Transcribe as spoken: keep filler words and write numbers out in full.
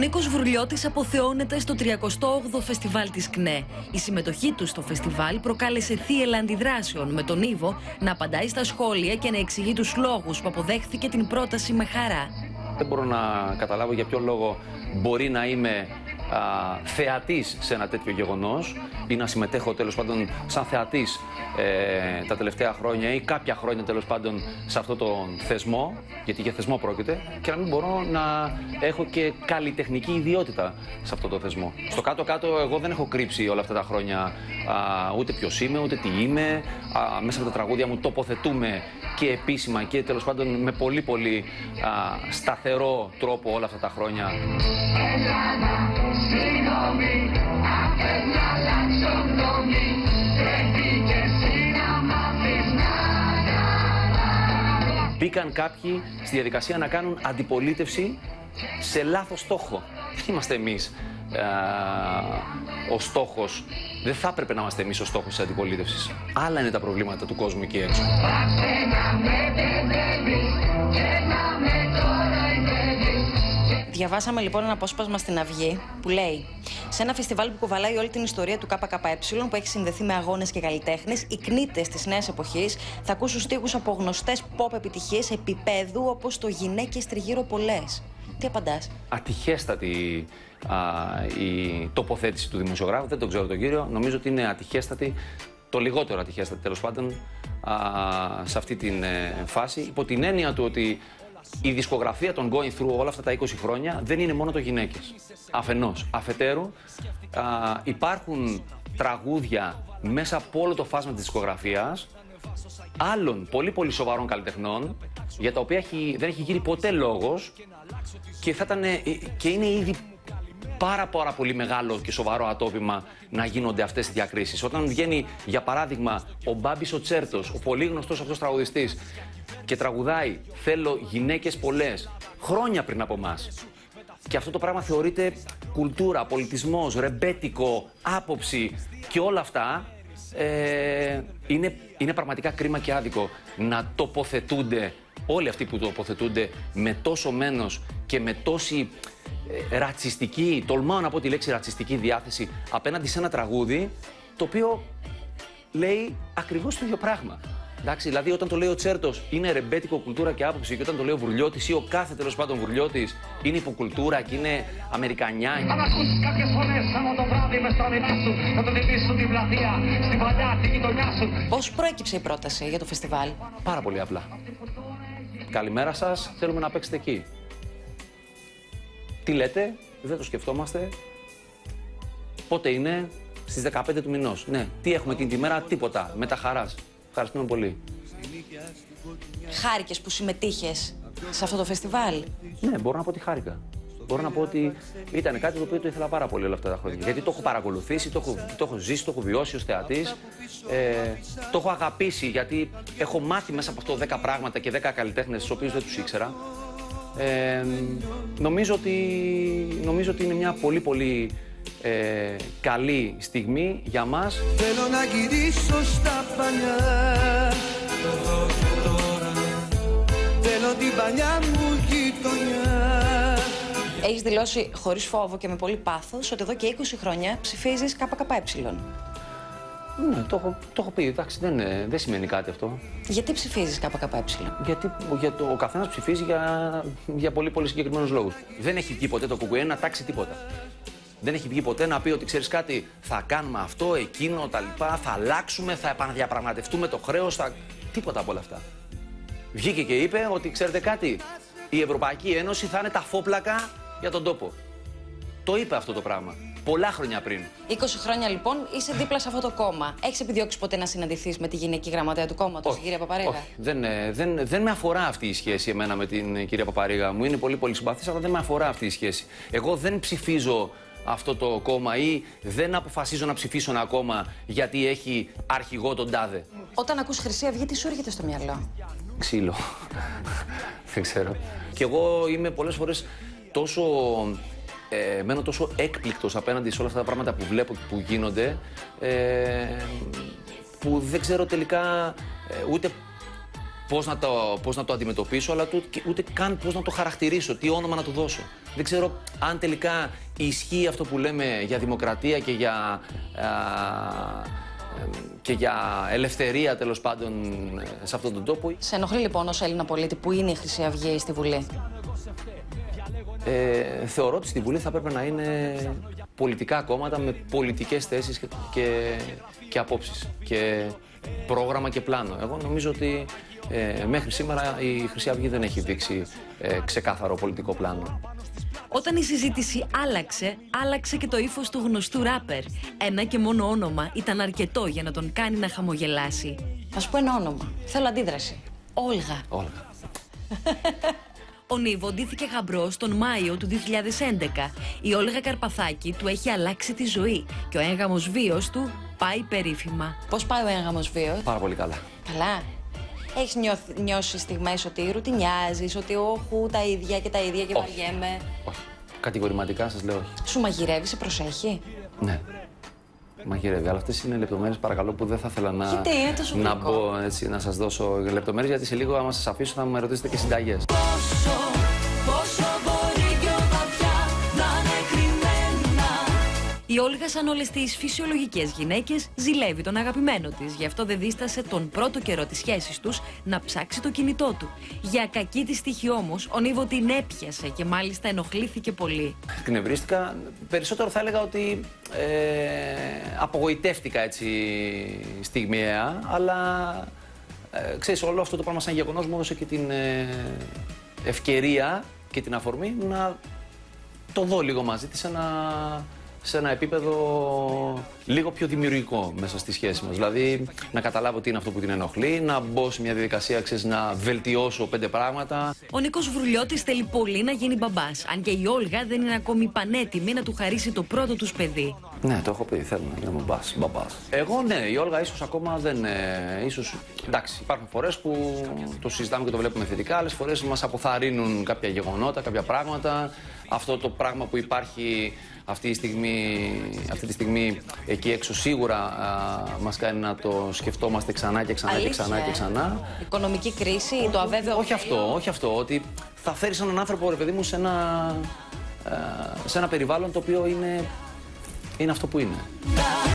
Νίκος Βρουλιώτης αποθεώνεται στο τριακοστό όγδοο φεστιβάλ της ΚΝΕ. Η συμμετοχή του στο φεστιβάλ προκάλεσε θύελλα αντιδράσεων, με τον Ήβο να απαντάει στα σχόλια και να εξηγεί τους λόγους που αποδέχθηκε την πρόταση με χαρά. Δεν μπορώ να καταλάβω για ποιο λόγο μπορεί να είμαι α, θεατής σε ένα τέτοιο γεγονός ή να συμμετέχω τέλος πάντων σαν θεατής ε, τα τελευταία χρόνια ή κάποια χρόνια τέλος πάντων σε αυτόν τον θεσμό, γιατί για θεσμό πρόκειται, και να μην μπορώ να έχω και καλλιτεχνική ιδιότητα σε αυτό το θεσμό. Στο κάτω-κάτω εγώ δεν έχω κρύψει όλα αυτά τα χρόνια α, ούτε ποιος είμαι, ούτε τι είμαι. Α, μέσα από τα τραγούδια μου τοποθετούμε και επίσημα και τέλος πάντων με πολύ πολύ α, σταθερό τρόπο όλα αυτά τα χρόνια. Μπήκαν κάποιοι στη διαδικασία να κάνουν αντιπολίτευση σε λάθος στόχο. Δεν είμαστε εμείς α, ο στόχος. Δεν θα έπρεπε να είμαστε εμείς ο στόχος της αντιπολίτευσης. Άλλα είναι τα προβλήματα του κόσμου εκεί έξω. Διαβάσαμε λοιπόν ένα απόσπασμα στην Αυγή που λέει: σε ένα φεστιβάλ που κουβαλάει όλη την ιστορία του ΚΚΕ, που έχει συνδεθεί με αγώνες και καλλιτέχνες, οι κνήτες της νέας εποχής θα ακούσουν στίχους από γνωστές pop επιτυχίες επίπεδου όπως το «Γυναίκες τριγύρω πολλές». Τι απαντάς? Ατυχέστατη α, η τοποθέτηση του δημοσιογράφου, δεν τον ξέρω τον κύριο. Νομίζω ότι είναι ατυχέστατη, το λιγότερο ατυχέστατη τέλος πάντων, α, σε αυτή την ε, φάση, υπό την έννοια του ότι η δισκογραφία των Going Through όλα αυτά τα είκοσι χρόνια δεν είναι μόνο το γυναίκες. Αφενός. Αφετέρου, α, υπάρχουν τραγούδια μέσα από όλο το φάσμα της δισκογραφίας άλλων πολύ πολύ σοβαρών καλλιτεχνών, για τα οποία έχει, δεν έχει γίνει ποτέ λόγος και, θα ήταν, και είναι ήδη πάρα πάρα πολύ μεγάλο και σοβαρό ατόπιμα να γίνονται αυτές οι διακρίσεις. Όταν βγαίνει, για παράδειγμα, ο Μπάμπης ο Τσέρτος, ο πολύ γνωστός αυτός τραγουδιστής, και τραγουδάει «Θέλω γυναίκες πολλές» χρόνια πριν από εμάς. Και αυτό το πράγμα θεωρείται κουλτούρα, πολιτισμός, ρεμπέτικο, άποψη και όλα αυτά. Ε, είναι, είναι πραγματικά κρίμα και άδικο να τοποθετούνται όλοι αυτοί που τοποθετούνται με τόσο μένος και με τόση ε, ρατσιστική, τολμάω να πω τη λέξη ρατσιστική διάθεση απέναντι σε ένα τραγούδι το οποίο λέει ακριβώς το ίδιο πράγμα. Εντάξει, δηλαδή όταν το λέει ο Τσέρτος είναι ρεμπέτικο, κουλτούρα και άποψη, και όταν το λέει ο Βρουλιώτης ή ο κάθε τέλος πάντων Βρουλιώτης είναι υποκουλτούρα και είναι αμερικανιά. Αν ακούσεις κάποιες φωνές σαν το βράδυ μες στα μηνά σου, θα το δεις στην πλατεία, στην παλιά, τη γειτονιά σου. Πώς προέκυψε η πρόταση για το φεστιβάλ? Πάρα πολύ απλά. Καλημέρα σας, θέλουμε να παίξετε εκεί. Τι λέτε, δεν το σκεφτόμαστε. Πότε είναι? Στις δεκαπέντε του μηνός. Ναι, τι έχουμε εκείνη τη μέρα? Τίποτα. Με τα χαράς. Ευχαριστούμε πολύ. Χάρηκες που συμμετείχες σε αυτό το φεστιβάλ? Ναι, μπορώ να πω ότι χάρηκα. Μπορώ να πω ότι ήταν κάτι το οποίο το ήθελα πάρα πολύ όλα αυτά τα χρόνια. Γιατί το έχω παρακολουθήσει, το έχω, το έχω ζήσει, το έχω βιώσει ως θεατής. Ε, το έχω αγαπήσει, γιατί έχω μάθει μέσα από αυτό δέκα πράγματα και δέκα καλλιτέχνες, τους οποίους δεν τους ήξερα. Ε, νομίζω, ότι, νομίζω ότι είναι μια πολύ πολύ ε, καλή στιγμή για μας. Θέλω να γυρίσω στα παλιά, εδώ και τώρα. Θέλω την παλιά μου γειτονιά. Έχεις δηλώσει χωρίς φόβο και με πολύ πάθος ότι εδώ και είκοσι χρόνια ψηφίζεις ΚΚΕ. Ναι, το έχω, το έχω πει. Εντάξει, δεν, δεν σημαίνει κάτι αυτό. Γιατί ψηφίζεις ΚΚΕ? Γιατί για το, ο καθένας ψηφίζει για, για πολύ πολύ συγκεκριμένους λόγους. Δεν έχει βγει ποτέ το ΚΚΕ να τάξει τίποτα. Δεν έχει βγει ποτέ να πει ότι ξέρεις κάτι, θα κάνουμε αυτό, εκείνο, τα λοιπά, θα αλλάξουμε, θα επαναδιαπραγματευτούμε το χρέος, θα... τίποτα από όλα αυτά. Βγήκε και είπε ότι ξέρετε κάτι, η Ευρωπαϊκή Ένωση θα είναι τα φόπλακα για τον τόπο. Το είπε αυτό το πράγμα πολλά χρόνια πριν. είκοσι χρόνια λοιπόν είσαι δίπλα σε αυτό το κόμμα. Έχεις επιδιώξει ποτέ να συναντηθείς με τη γυναική γραμματέα του κόμματος, την κυρία Παπαρίγα? Όχι. Δεν, δεν, δεν με αφορά αυτή η σχέση εμένα με την κυρία Παπαρίγα. Μου είναι πολύ πολύ συμπαθής, αλλά δεν με αφορά αυτή η σχέση. Εγώ δεν ψηφίζω αυτό το κόμμα ή δεν αποφασίζω να ψηφίσω ένα κόμμα γιατί έχει αρχηγό τον τάδε. Όταν ακούς Χρυσή Αυγή, τι σου έρχεται στο μυαλό? Ξύλο. Δεν ξέρω. Και εγώ είμαι πολλές φορές τόσο... Ε, μένω τόσο έκπληκτος απέναντι σε όλα αυτά τα πράγματα που βλέπω και που γίνονται, ε, που δεν ξέρω τελικά ε, ούτε πώς να, το, πώς να το αντιμετωπίσω, αλλά ούτε, ούτε καν πώς να το χαρακτηρίσω, τι όνομα να του δώσω. Δεν ξέρω αν τελικά ισχύει αυτό που λέμε για δημοκρατία και για, α, και για ελευθερία, τέλος πάντων, σε αυτόν τον τόπο. Σε ενοχλεί λοιπόν ως Έλληνα πολίτη που είναι η Χρυσή Αυγή στη Βουλή? Ε, θεωρώ ότι στη Βουλή θα πρέπει να είναι πολιτικά κόμματα με πολιτικές θέσεις και, και, και απόψεις και πρόγραμμα και πλάνο. Εγώ νομίζω ότι ε, μέχρι σήμερα η Χρυσή Αυγή δεν έχει δείξει ε, ξεκάθαρο πολιτικό πλάνο. Όταν η συζήτηση άλλαξε, άλλαξε και το ύφος του γνωστού ράπερ. Ένα και μόνο όνομα ήταν αρκετό για να τον κάνει να χαμογελάσει. Θα σου πω ένα όνομα. Θέλω αντίδραση. Όλγα. Όλγα. Ο Νίβο ντύθηκε γαμπρός τον Μάιο του δύο χιλιάδες έντεκα. Η Όλγα Καρπαθάκη του έχει αλλάξει τη ζωή και ο έγγαμος βίος του πάει περίφημα. Πώς πάει ο έγγαμος βίος? Πάρα πολύ καλά. Καλά. Έχεις νιώθει, νιώσει στιγμές ότι ρουτινιάζεις, ότι όχου τα ίδια και τα ίδια και όχι. βαριέμαι? Όχι. Κατηγορηματικά σας λέω όχι. Σου μαγειρεύει, σε προσέχει? Ναι. Μαγειρεύει, αλλά αυτές είναι λεπτομέρειες, παρακαλώ, που δεν θα ήθελα να, γιατί είναι τόσο να, γλυκό. μπω, έτσι, να σας δώσω λεπτομέρειες, γιατί σε λίγο, άμα σας αφήσω, θα με ρωτήσετε και συνταγές. Πόσο, πόσο μπορεί πιο βαθιά να είναι κρυμμένα. Η Όλγα, σαν όλες τις φυσιολογικές γυναίκες, ζηλεύει τον αγαπημένο της. Γι' αυτό δεν δίστασε τον πρώτο καιρό της σχέσης τους να ψάξει το κινητό του. Για κακή της τύχη όμως, ο Νίβο την έπιασε και μάλιστα ενοχλήθηκε πολύ. Εκνευρίστηκα. Περισσότερο θα έλεγα ότι ε, απογοητεύτηκα έτσι στιγμιαία, αλλά ε, ξέρεις, όλο αυτό το πράγμα σαν γεγονός μου έδωσε και την ε, ευκαιρία και την αφορμή να το δω λίγο μαζί της σε ένα, σε ένα επίπεδο λίγο πιο δημιουργικό μέσα στη σχέση μας. Δηλαδή, να καταλάβω τι είναι αυτό που την ενοχλεί, να μπω σε μια διαδικασία, ξέρεις, να βελτιώσω πέντε πράγματα. Ο Νίκος Βρουλιώτης θέλει πολύ να γίνει μπαμπάς, αν και η Όλγα δεν είναι ακόμη πανέτοιμη να του χαρίσει το πρώτο τους παιδί. Ναι, το έχω πει, θέλω να γίνω μπαμπάς, μπαμπάς. Εγώ ναι, η Όλγα ίσως ακόμα δεν... Ε, ίσως, εντάξει, υπάρχουν φορές που το συζητάμε και το βλέπουμε θετικά, άλλες φορές μας αποθαρρύνουν κάποια γεγονότα, κάποια πράγματα. Αυτό το πράγμα που υπάρχει αυτή τη στιγμή, αυτή τη στιγμή εκεί έξω σίγουρα α, μας κάνει να το σκεφτόμαστε ξανά και ξανά. Αλήθεια, και ξανά και ξανά. Οικονομική κρίση, το αβέβαιο. Όχι αυτό, όχι αυτό, ότι θα φέρεις έναν άνθρωπο, ρε παιδί μου, σε ένα, α, σε ένα περιβάλλον το οποίο είναι, είναι αυτό που είναι.